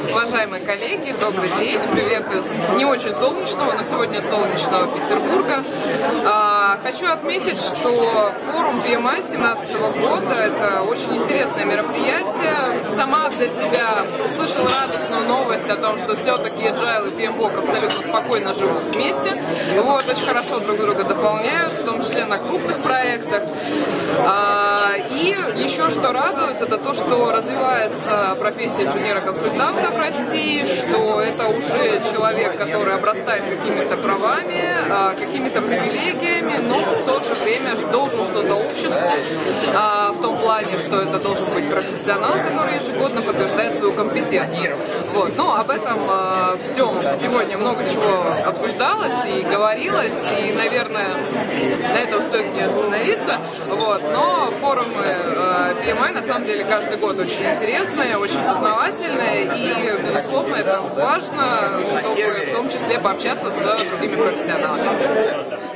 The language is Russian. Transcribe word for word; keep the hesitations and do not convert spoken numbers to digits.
Уважаемые коллеги, добрый день. Привет из не очень солнечного, но сегодня солнечного Петербурга. Хочу отметить, что форум пи эм ай две тысячи семнадцатого года – это очень интересное мероприятие. Сама для себя услышала радостную новость о том, что все-таки Agile и пи эм бок абсолютно спокойно живут вместе. Вот, очень хорошо друг друга дополняют, в том числе на крупных проектах. И еще что радует, это то, что развивается профессия инженера-консультанта в России, что это уже человек, который обрастает какими-то правами, какими-то привилегиями, но в то же время должен что-то обществу, в том плане, что это должен быть профессионал, который ежегодно подтверждает свою компетенцию. Вот. Ну, об этом всем сегодня много чего обсуждалось и говорилось, и, наверное, на этом стоит не остановиться. Вот. Но форумы пи эм ай на самом деле каждый год очень интересные, очень познавательные, и, безусловно, это важно, чтобы в том числе пообщаться с другими профессионалами.